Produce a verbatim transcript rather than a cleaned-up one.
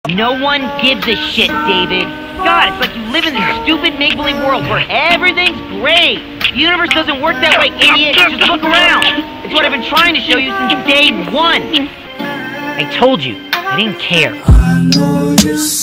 No one gives a shit, David. God, it's like you live in this stupid make-believe world where everything's great. The universe doesn't work that way, idiot. Just look around. It's what I've been trying to show you since day one. I told you, I didn't care. I know you're